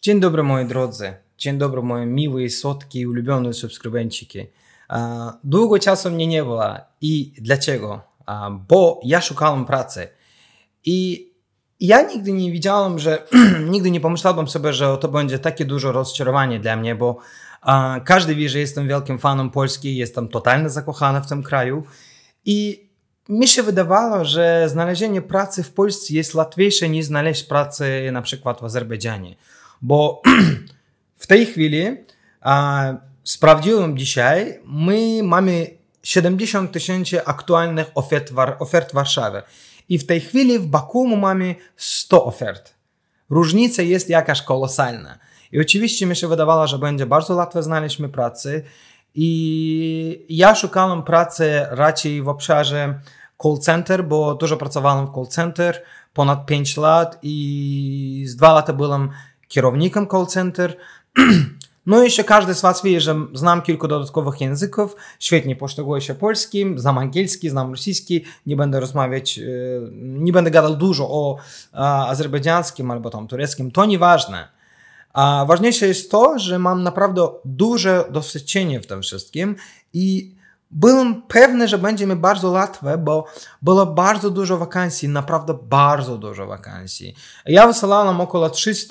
Dzień dobry moi drodzy, dzień dobry moje miłe, słodkie i ulubione subskrybenciki. Długo czasu mnie nie było i dlaczego? Bo ja szukałem pracy i ja nigdy nie wiedziałem, że nigdy nie pomyślałem sobie, że to będzie takie duże rozczarowanie dla mnie, bo każdy wie, że jestem wielkim fanem Polski, jestem totalnie zakochany w tym kraju i mi się wydawało, że znalezienie pracy w Polsce jest łatwiejsze niż znaleźć pracę na przykład w Azerbejdżanie. Bo w tej chwili sprawdziłem dzisiaj, my mamy 70 000 aktualnych ofert w Warszawie. I w tej chwili w Baku mamy 100 ofert. Różnica jest jakaś kolosalna. I oczywiście mi się wydawało, że będzie bardzo łatwo znaleźć mi pracę. I ja szukałem pracy raczej w obszarze call center, bo dużo pracowałem w call center, ponad 5 lat i z 2 lata byłem kierownikiem call center. No i jeszcze każdy z was wie, że znam kilka dodatkowych języków, świetnie posługuję się polskim, znam angielski, znam rosyjski, nie będę rozmawiać, nie będę gadał dużo o azerbejdżańskim albo tam tureckim, to nieważne. A ważniejsze jest to, że mam naprawdę duże doświadczenie w tym wszystkim i byłem pewny, że będzie mi bardzo łatwe, bo było bardzo dużo wakansji, naprawdę bardzo dużo wakansji. Ja wysyłałem około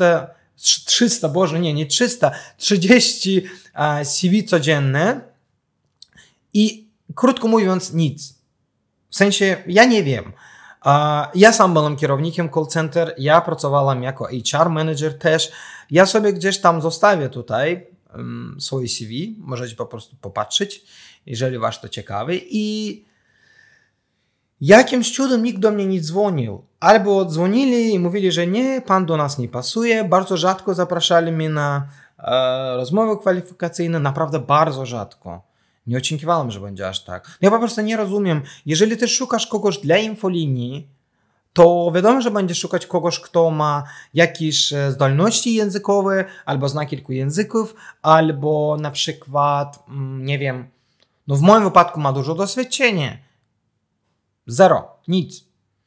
30 CV codzienne i krótko mówiąc nic. W sensie, ja nie wiem. Ja sam byłem kierownikiem call center, ja pracowałem jako HR manager też. Ja sobie gdzieś tam zostawię tutaj swoje CV, możecie po prostu popatrzeć, jeżeli was to ciekawe. I jakimś cudem nikt do mnie nie dzwonił. Albo dzwonili i mówili, że nie, pan do nas nie pasuje. Bardzo rzadko zapraszali mnie na rozmowy kwalifikacyjne, naprawdę bardzo rzadko. Nie oczekiwałem, że będzie aż tak. Ja po prostu nie rozumiem. Jeżeli ty szukasz kogoś dla infolinii, to wiadomo, że będziesz szukać kogoś, kto ma jakieś zdolności językowe, albo zna kilku języków, albo na przykład, nie wiem, no w moim wypadku ma dużo doświadczenia. Zero, nic.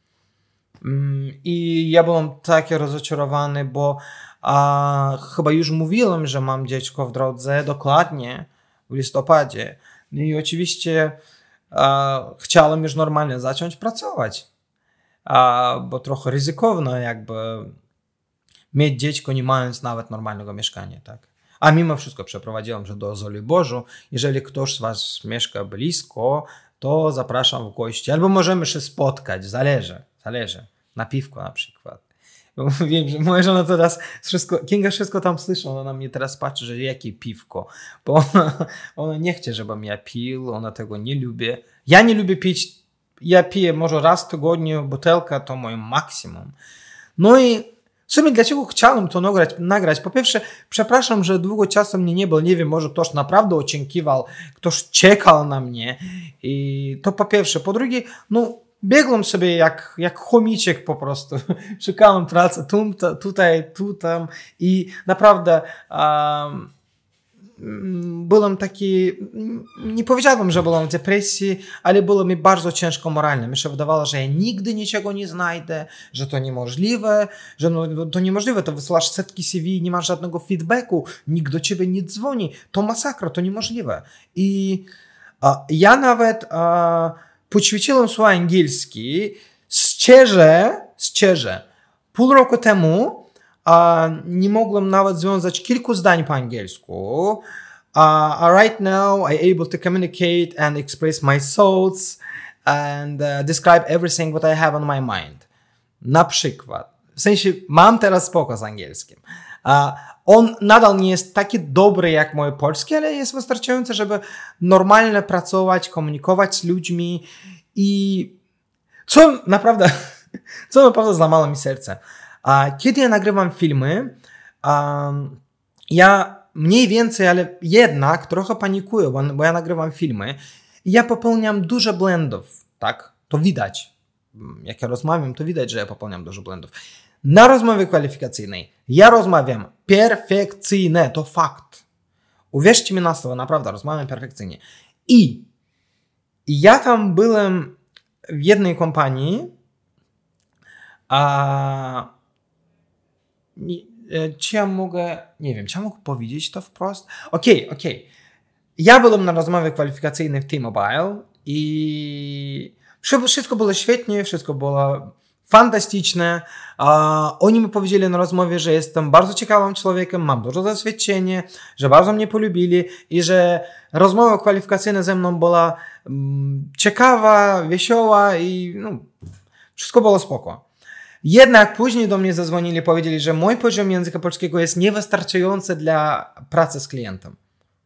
I ja byłem taki rozczarowany, bo chyba już mówiłem, że mam dziecko w drodze, dokładnie w listopadzie. No i oczywiście chciałem już normalnie zacząć pracować, bo trochę ryzykowne jakby mieć dziecko nie mając nawet normalnego mieszkania, tak? A mimo wszystko przeprowadziłem, że do Zoliborzu, jeżeli ktoś z was mieszka blisko, to zapraszam w gości, albo możemy się spotkać, zależy, na piwko na przykład. Bo wiem, że moja żona teraz Kinga wszystko tam słyszy, ona na mnie teraz patrzy, że jakie piwko, bo ona nie chce, żebym ja pił, ona tego nie lubi. Ja nie lubię pić, ja piję może raz w tygodniu, butelka to moje maksimum. No i w sumie dlaczego chciałem to nagrać? Po pierwsze, przepraszam, że długo czasu mnie nie było, nie wiem, może ktoś naprawdę oczekiwał, ktoś czekał na mnie i to po pierwsze. Po drugie, no biegłem sobie jak chomiczek po prostu, szukałem pracy tutaj, tu, tam i naprawdę byłem taki, nie powiedziałbym, że byłem w depresji, ale było mi bardzo ciężko moralnie. Mi się wydawało, że ja nigdy niczego nie znajdę, że to niemożliwe, że no, to niemożliwe, to wysyłasz setki CV, nie masz żadnego feedbacku, nikt do ciebie nie dzwoni, to masakra, to niemożliwe. I ja nawet poćwiczyłem swój angielski, szczerze, pół roku temu nie mogłem nawet związać kilku zdań po angielsku. Right now I able to communicate and express my thoughts and describe everything what I have on my mind. Na przykład. W sensie mam teraz spoko z angielskim. On nadal nie jest taki dobry jak moje polskie, ale jest wystarczający, żeby normalnie pracować, komunikować z ludźmi i co naprawdę złamało mi serce. Kiedy ja nagrywam filmy, ja mniej więcej, ale jednak trochę panikuję, bo ja nagrywam filmy i ja popełniam dużo błędów, tak? To widać. Jak ja rozmawiam, to widać, że ja popełniam dużo błędów. Na rozmowie kwalifikacyjnej ja rozmawiam perfekcyjnie, to fakt. Uwierzcie mi na słowo, naprawdę rozmawiam perfekcyjnie. I ja tam byłem w jednej kompanii, czy ja mogę, nie wiem, czy ja mogę powiedzieć to wprost? Okej. Ja byłem na rozmowie kwalifikacyjnej w T-Mobile i wszystko było świetnie, wszystko było fantastyczne. Oni mi powiedzieli na rozmowie, że jestem bardzo ciekawym człowiekiem, mam dużo doświadczenia, że bardzo mnie polubili i że rozmowa kwalifikacyjna ze mną była ciekawa, wesoła i wszystko było spoko. Jednak później do mnie zadzwonili i powiedzieli, że mój poziom języka polskiego jest niewystarczający dla pracy z klientem.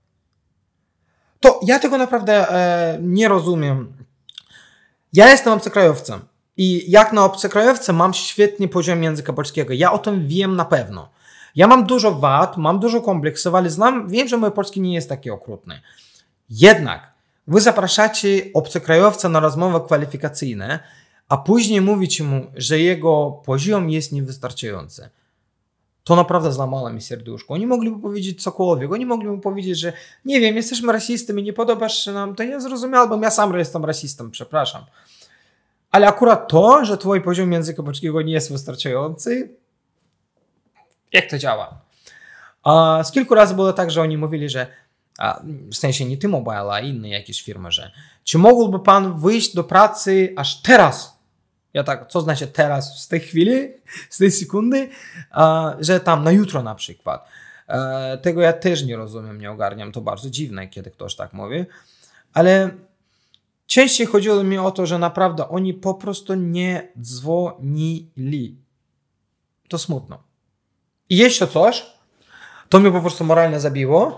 To ja tego naprawdę nie rozumiem. Ja jestem obcokrajowcem i jak na obcokrajowca mam świetny poziom języka polskiego. Ja o tym wiem na pewno. Ja mam dużo wad, mam dużo kompleksów, ale wiem, że mój polski nie jest taki okrutny. Jednak wy zapraszacie obcokrajowca na rozmowę kwalifikacyjną, a później mówicie mu, że jego poziom jest niewystarczający. To naprawdę złamało mi serduszko. Oni mogliby powiedzieć cokolwiek. Oni mogliby powiedzieć, że nie wiem, jesteśmy rasistami, nie podobasz się nam. To ja zrozumiałbym, ja sam jestem rasistą, przepraszam. Ale akurat to, że twój poziom języka polskiego nie jest wystarczający, jak to działa? Z kilku razy było tak, że oni mówili, że w sensie nie T-Mobile, a inne jakieś firmy, że czy mógłby pan wyjść do pracy aż teraz? Ja tak, co znaczy teraz, z tej chwili, z tej sekundy, że tam na jutro na przykład. Tego ja też nie rozumiem, nie ogarniam. To bardzo dziwne, kiedy ktoś tak mówi. Ale częściej chodziło mi o to, że naprawdę oni po prostu nie dzwonili. To smutno. I jeszcze coś, to mnie po prostu moralnie zabiło.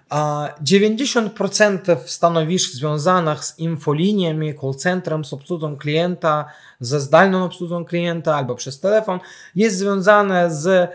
90% stanowisk związanych z infoliniami, call centrem, z obsługą klienta, ze zdalną obsługą klienta albo przez telefon jest związane z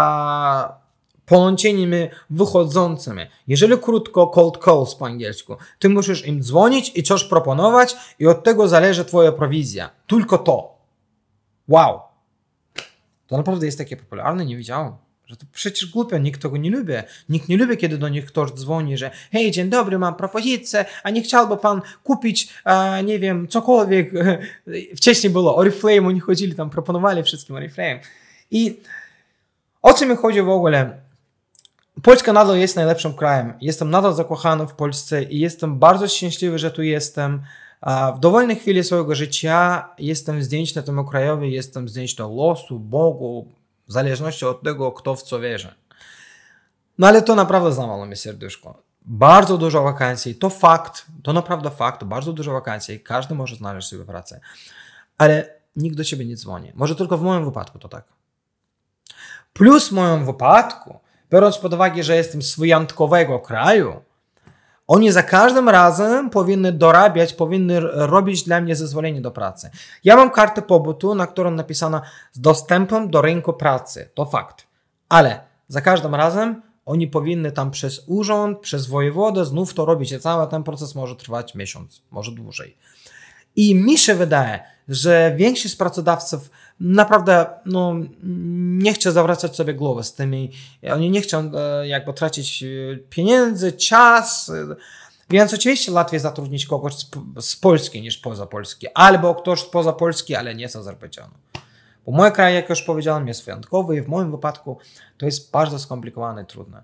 połączeniami wychodzącymi. Jeżeli krótko, cold calls po angielsku, ty musisz im dzwonić i coś proponować i od tego zależy twoja prowizja. Tylko to. Wow. To naprawdę jest takie popularne, nie wiedziałem. Że to przecież głupio, nikt tego nie lubi. Nikt nie lubi, kiedy do nich ktoś dzwoni, że hej, dzień dobry, mam propozycję, a nie chciałby pan kupić, nie wiem, cokolwiek. Wcześniej było Oriflame, oni chodzili tam, proponowali wszystkim Oriflame. I o co mi chodzi w ogóle? Polska nadal jest najlepszym krajem. Jestem nadal zakochany w Polsce i jestem bardzo szczęśliwy, że tu jestem. W dowolnej chwili swojego życia jestem wdzięczny temu krajowi, jestem wdzięczny losu, Bogu, w zależności od tego, kto w co wierzy. No ale to naprawdę złamało mi serduszko. Bardzo dużo wakacji, to fakt, to naprawdę fakt, bardzo dużo wakacji, każdy może znaleźć sobie pracę. Ale nikt do ciebie nie dzwoni. Może tylko w moim wypadku to tak. Plus w moim wypadku, biorąc pod uwagę, że jestem z wyjątkowego kraju, oni za każdym razem powinny dorabiać, powinny robić dla mnie zezwolenie do pracy. Ja mam kartę pobytu, na którą napisano z dostępem do rynku pracy. To fakt. Ale za każdym razem oni powinny tam przez urząd, przez wojewodę znów to robić. I cały ten proces może trwać miesiąc, może dłużej. I mi się wydaje, że większość pracodawców naprawdę nie chce zawracać sobie głowy z tymi. Oni nie chcą jakby tracić pieniędzy, czas. Więc oczywiście łatwiej zatrudnić kogoś z Polski niż poza Polski. Albo ktoś spoza Polski, ale nie z Azerbejdżanu. Bo mój kraj, jak już powiedziałem, jest wyjątkowy i w moim wypadku to jest bardzo skomplikowane i trudne.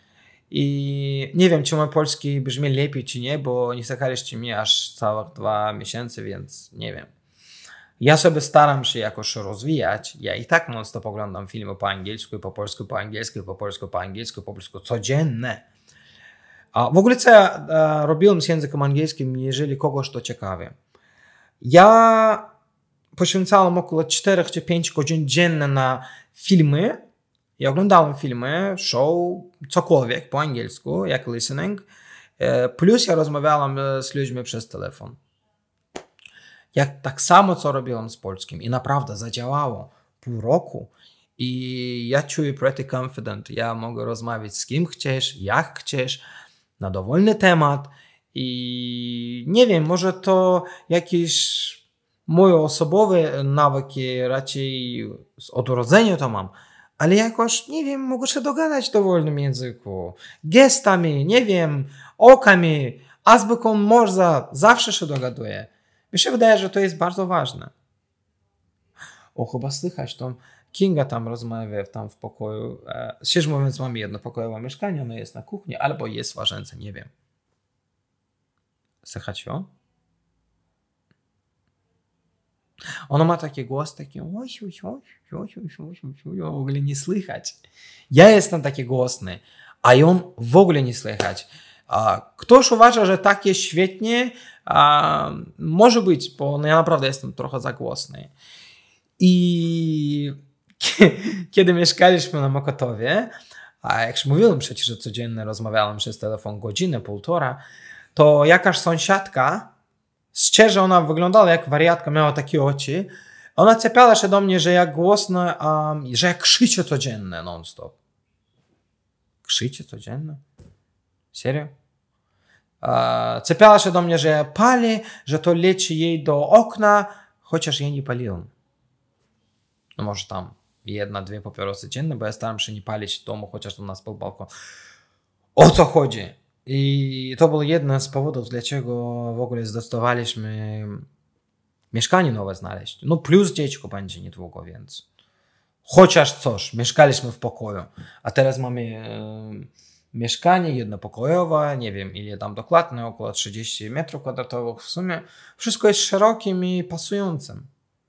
I nie wiem, czy mój polski brzmi lepiej, czy nie, bo nie słuchaliście mnie aż całych 2 miesiące, więc nie wiem. Ja sobie staram się jakoś rozwijać. Ja i tak non-stop oglądam filmy po angielsku, po polsku, po angielsku, po polsku, po angielsku, po polsku, codzienne. A w ogóle co ja robiłem z językiem angielskim, jeżeli kogoś to ciekawi. Ja poświęcałem około 4 czy 5 godzin dziennie na filmy. Ja oglądałem filmy, show, cokolwiek po angielsku, jak listening. Plus ja rozmawiałem z ludźmi przez telefon. Ja tak samo, co robiłem z polskim i naprawdę zadziałało pół roku i ja czuję pretty confident. Ja mogę rozmawiać z kim chcesz, jak chcesz, na dowolny temat i nie wiem, może to jakieś moje osobowe nawyki, raczej od urodzenia to mam, ale jakoś, nie wiem, mogę się dogadać w dowolnym języku. Gestami, nie wiem, okami, azbuką Morza, zawsze się dogaduję. Mi się wydaje, że to jest bardzo ważne. O, chyba słychać tą Kinga tam rozmawia tam w pokoju. Szczerze mówiąc, mamy jednopokojowe mieszkanie, ono jest na kuchni, albo jest w łazience, nie wiem. Słychać ją? Ono ma taki głos, taki w ogóle nie słychać. Ja jestem taki głosny, a on w ogóle nie słychać. Ktoś uważa, że tak jest świetnie, może być, bo ja naprawdę jestem trochę za głosny. I kiedy mieszkaliśmy na Mokotowie, a jak już mówiłem przecież, że codziennie rozmawiałem przez telefon godzinę, półtora, to jakaś sąsiadka, szczerze ona wyglądała jak wariatka, miała takie oczy, ona czepiała się do mnie, że ja głośno, że ja krzyczę codziennie non-stop. Krzyczę codziennie? Serio? Czepiała się do mnie, że ja palę, że to leci jej do okna, chociaż ja nie paliłem. No może tam jedna, dwie papierosy dziennie, bo ja staram się nie palić w domu, chociaż tam nas był balkon. O co chodzi? I to był jeden z powodów, dlaczego w ogóle zdecydowaliśmy mieszkanie nowe znaleźć. No plus dziecko będzie niedługo, więc chociaż coś, mieszkaliśmy w pokoju, a teraz mamy mieszkanie jednopokojowe, nie wiem ile tam dokładnie, około 30 metrów kwadratowych w sumie. Wszystko jest szerokim i pasującym.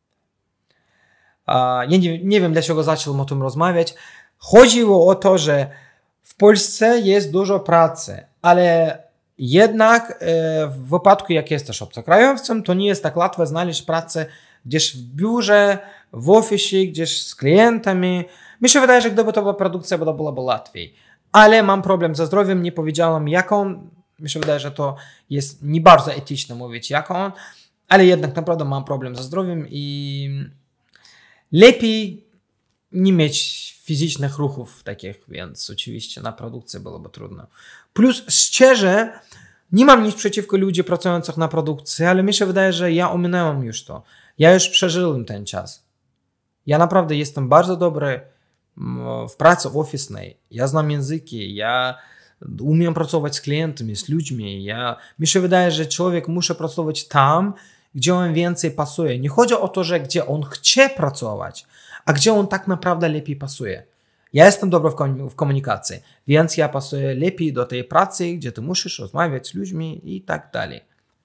Ja nie wiem, dlaczego zacząłem o tym rozmawiać. Chodziło o to, że w Polsce jest dużo pracy, ale jednak w wypadku, jak jesteś obcokrajowcem, to nie jest tak łatwo znaleźć pracę gdzieś w biurze, w oficie, gdzieś z klientami. Mi się wydaje, że gdyby to była produkcja, to byłoby łatwiej. Ale mam problem ze zdrowiem, nie powiedziałem jaką. Mi się wydaje, że to jest nie bardzo etyczne mówić jaką, ale jednak naprawdę mam problem ze zdrowiem i lepiej nie mieć fizycznych ruchów takich, więc oczywiście na produkcji byłoby trudno. Plus szczerze, nie mam nic przeciwko ludziom pracujących na produkcji, ale mi się wydaje, że ja ominąłem już to. Ja już przeżyłem ten czas. Ja naprawdę jestem bardzo dobry w pracy ofisnej. Ja znam języki, ja umiem pracować z klientami, z ludźmi. Mi się wydaje, że człowiek musi pracować tam, gdzie on więcej pasuje. Nie chodzi o to, że gdzie on chce pracować, a gdzie on tak naprawdę lepiej pasuje. Ja jestem dobry w komunikacji, więc ja pasuję lepiej do tej pracy, gdzie ty musisz rozmawiać z ludźmi i tak dalej.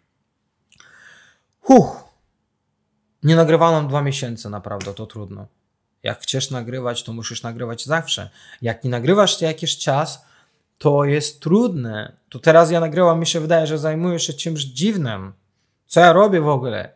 Nie nagrywałem 2 miesiące, naprawdę, to trudno. Jak chcesz nagrywać, to musisz nagrywać zawsze. Jak nie nagrywasz jakiś czas, to jest trudne. To teraz ja nagrywam, mi się wydaje, że zajmuję się czymś dziwnym. Co ja robię w ogóle?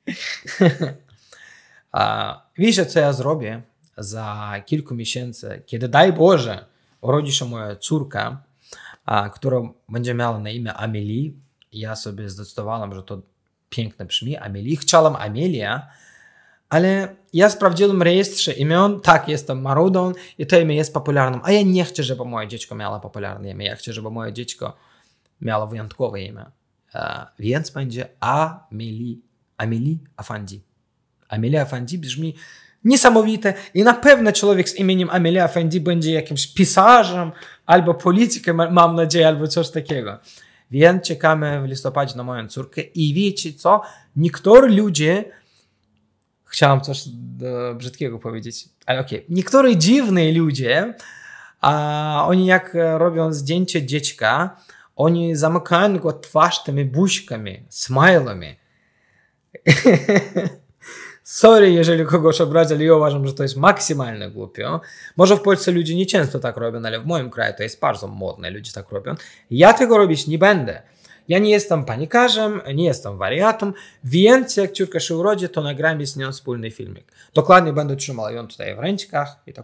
Wiecie, co ja zrobię za kilka miesięcy, kiedy daj Boże urodzi się moja córka, która będzie miała na imię Amelie. Ja sobie zdecydowałem, że to piękne brzmi, Amelie. Chciałem Amelia, ale ja sprawdziłem w rejestrze imion, tak, jestem marudą i to imię jest popularnym, a ja nie chcę, żeby moje dziecko miało popularne imię, ja chcę, żeby moje dziecko miało wyjątkowe imię. Więc będzie Amelie Afandi. Amelia Afandi brzmi niesamowite i na pewno człowiek z imieniem Amelia Afandi będzie jakimś pisarzem albo politykiem, mam nadzieję, albo coś takiego. Więc czekamy w listopadzie na moją córkę i wiecie co? Niektórzy ludzie, chciałem coś brzydkiego powiedzieć, ale okej. Niektórzy dziwni ludzie, oni jak robią zdjęcie dziecka, oni zamykają go twarz tymi buźkami, smajlami. Sorry, jeżeli kogoś obrazi, ale ja uważam, że to jest maksymalnie głupio. Może w Polsce ludzie nie często tak robią, ale w moim kraju to jest bardzo modne, ludzie tak robią. Ja tego robić nie będę. Ja nie jestem panikarzem, nie jestem wariatem, więc jak córka się urodzi, to nagramy z nią wspólny filmik. Dokładnie będę trzymał ją tutaj w ręczkach i tak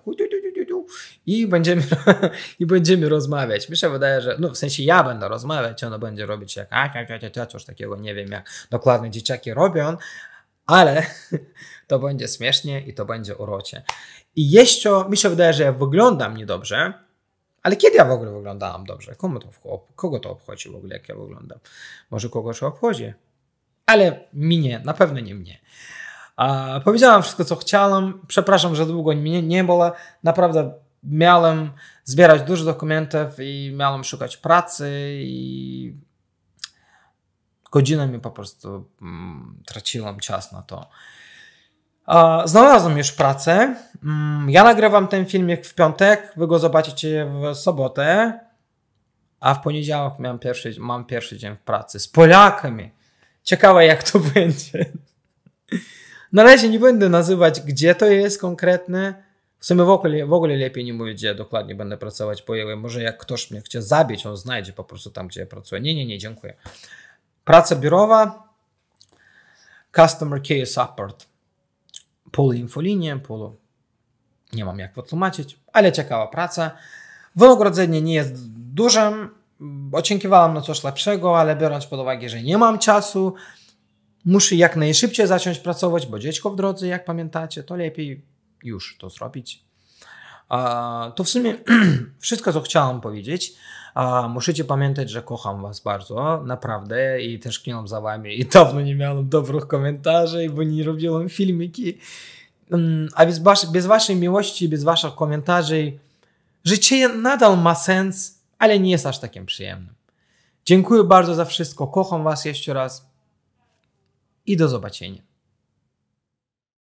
i będziemy rozmawiać. Mi się wydaje, że w sensie ja będę rozmawiać, ona będzie robić jak coś takiego, nie wiem jak dokładnie dzieciaki robią, ale to będzie śmiesznie i to będzie urocze. I jeszcze mi się wydaje, że ja wyglądam niedobrze, ale kiedy ja w ogóle wyglądałam dobrze? Kogo to obchodzi w ogóle, jak ja wyglądam? Może kogoś obchodzi? Ale mnie, na pewno nie mnie. Powiedziałam wszystko, co chciałam. Przepraszam, że długo mnie nie było. Naprawdę miałem zbierać dużo dokumentów i miałem szukać pracy i godzinami po prostu traciłem czas na to. Znalazłem już pracę. Ja nagrywam ten filmik w piątek, wy go zobaczycie w sobotę, a w poniedziałek mam pierwszy dzień w pracy z Polakami. Ciekawe jak to będzie. Na razie nie będę nazywać, gdzie to jest konkretne. W sumie w ogóle lepiej nie mówić, gdzie ja dokładnie będę pracować, bo może jak ktoś mnie chce zabić, on znajdzie po prostu tam, gdzie ja pracuję. Nie, dziękuję. Praca biurowa, Customer Care Support. Pół infolinie, pół nie mam jak wytłumaczyć, ale ciekawa praca. Wynagrodzenie nie jest dużym. Oczekiwałem na coś lepszego, ale biorąc pod uwagę, że nie mam czasu, muszę jak najszybciej zacząć pracować, bo dziecko w drodze, jak pamiętacie, to lepiej już to zrobić. To w sumie wszystko, co chciałem powiedzieć. Musicie pamiętać, że kocham was bardzo, naprawdę, i tęskniłem za wami i dawno nie miałem dobrych komentarzy, bo nie robiłem filmiki. A bez waszej miłości, bez waszych komentarzy życie nadal ma sens, ale nie jest aż takim przyjemnym. Dziękuję bardzo za wszystko, kocham was jeszcze raz i do zobaczenia.